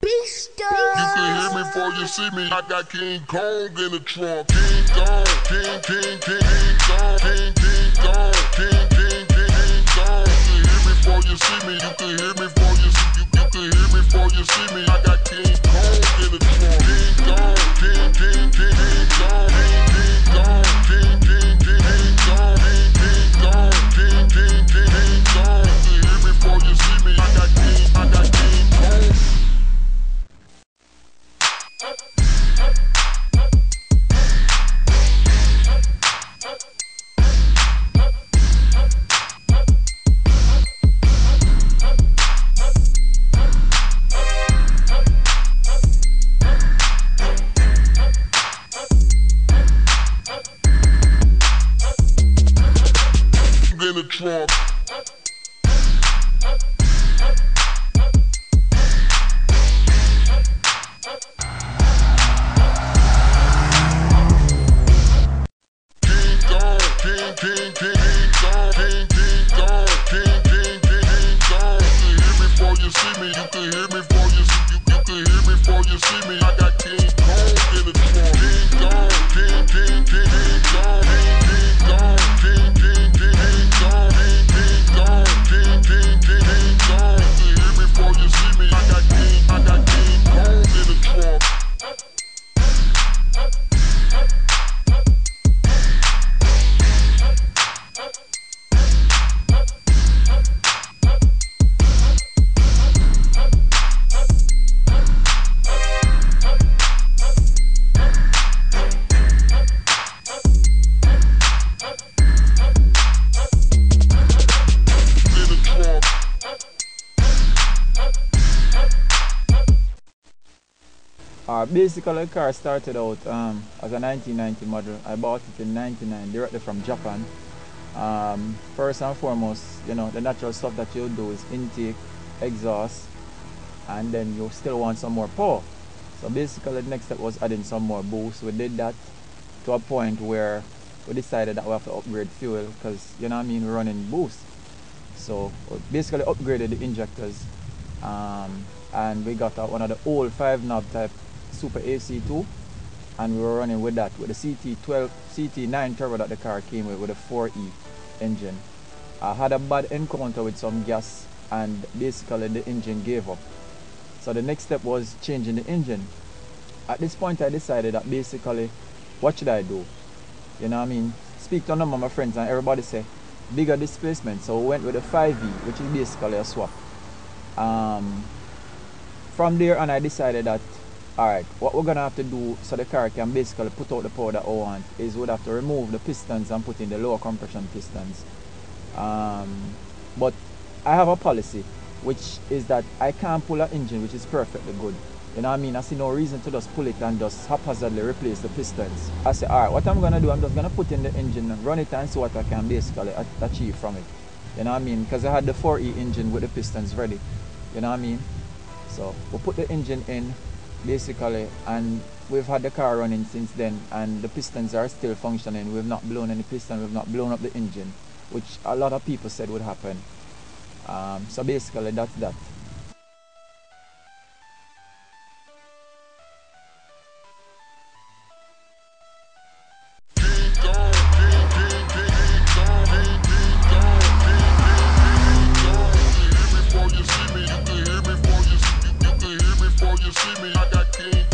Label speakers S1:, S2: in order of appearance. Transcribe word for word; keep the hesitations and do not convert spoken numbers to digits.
S1: You can hear me before you see me. I got King Kong in the trunk. King Kong, King, King, King, King Kong, King, King Kong, King, King, King, King Kong. You can hear me before you see me. You can hear me before you see you. You can hear me before you see me. I got King Kong in the trunk. King Kong, King, King, King, King Kong, King, King Kong, King, King, King, King Kong, King, King Kong, King, King, King, King Kong. You can hear me before you see me. I got King, I got King Kong. In the trunk. King Kong, King, King, King, King Kong, King, King Kong, King, King, King, King Kong. You can hear me before you see me. You can hear me before you see you. You can hear me before you see me. I got King Kong in the trunk. King Kong, King, King, King, King Kong, King, King Kong, King, King, King, King Kong, King, King Kong, King, King, King, King Kong. You can hear me before you see me. I got King, I got King Kong in the trunk.
S2: Uh, basically, the car started out um, as a nineteen ninety model. I bought it in ninety-nine, directly from Japan. Um, first and foremost, you know, the natural stuff that you do is intake, exhaust, and then you still want some more power. So basically, the next step was adding some more boost. We did that to a point where we decided that we have to upgrade fuel because, you know what I mean, we're running boost. So we basically upgraded the injectors, um, and we got uh, one of the old five knob type Super A C two, and we were running with that with the C T twelve, C T nine turbo that the car came with with a four E engine. I had a bad encounter with some gas, and basically the engine gave up. So the next step was changing the engine. At this point I decided that basically, what should I do? You know what I mean? Speak to a number of my friends and everybody say bigger displacement, so we went with a five E, which is basically a swap. Um, from there on I decided that alright, what we're gonna have to do so the car can basically put out the power that I want is we'd have to remove the pistons and put in the lower compression pistons. Um, but I have a policy, which is that I can't pull an engine which is perfectly good. You know what I mean? I see no reason to just pull it and just haphazardly replace the pistons. I say, alright, what I'm gonna do, I'm just gonna put in the engine and run it and see what I can basically achieve from it. You know what I mean? Because I had the four E engine with the pistons ready. You know what I mean? So we'll put the engine in basically, and we've had the car running since then, and the pistons are still functioning. We've not blown any piston, we've not blown up the engine, which a lot of people said would happen. Um, so basically that's that.
S1: See me, I got King